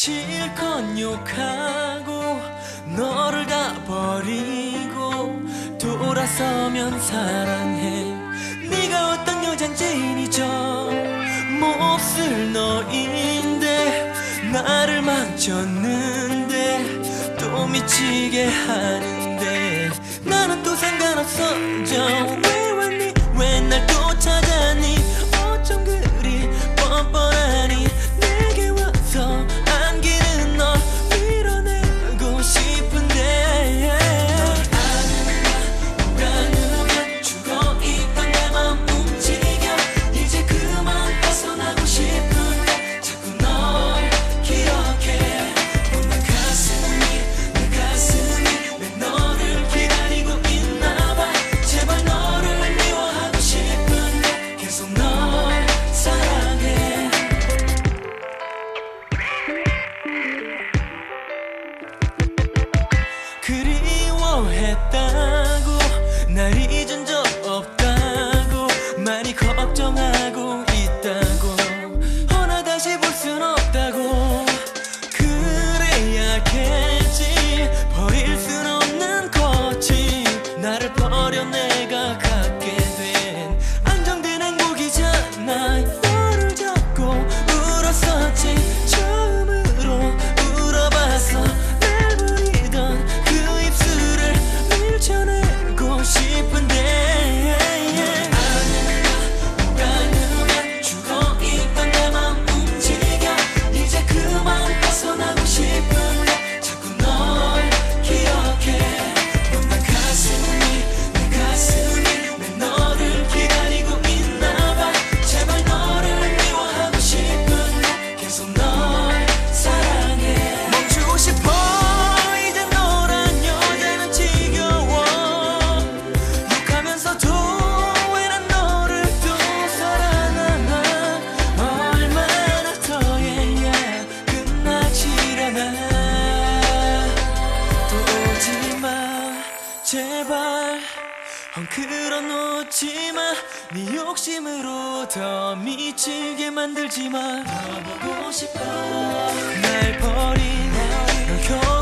실컷 욕하고 너를 다 버리고 돌아서면 사랑해. 네가 어떤 여잔지 잊어. 몹쓸 너인데 나를 망쳤는데 또 미치게 하는데 나는 또 상관없어. 왜 왔니? 왜 날 또 찾아니? 어쩜 그리 뻔뻔하니? 내게 와서 안기는 너 밀어내고 싶은데 널 아는 죽어있던 내 맘 움직여. 이제 그만 벗어나고 싶은데 자꾸 널 기억해. 내 가슴이 왜 너를 기다리고 있나봐. 제발 너를 미워하고 싶은데 계속 널 사랑해. 그리워했다고 날 잊은 적 없다고 많이 걱정하고 있다고. 허나 다시 볼 순 없다고. 그래야겠지. 버릴 순 없는 거지. 나를 버려 내가 갖게 된 안정된 행복이잖아. 너를 잡고 울었었지. 처음으로 울어봐서 날 부리던 그 입술을 밀쳐내고 싶은데 아는 죽어있던 내 맘 움직여. 이제 그만 벗어나고 싶은데 자꾸 널 기억해. 내 가슴이 왜 너를 기다리고 있나봐. 제발 너를 미워하고 싶은데 계속 널 사랑해. 멈추고 싶어. 이제 너란 여자는 지겨워. 욕하면서도 왜 난 너를 또 사랑하나. 얼마나 더 해야 끝나질 않아. 또 오지마 제발. 헝클어 놓지마. 네 욕심으로 더 미치게 만들지마. 더 보고 싶어 날 버린 널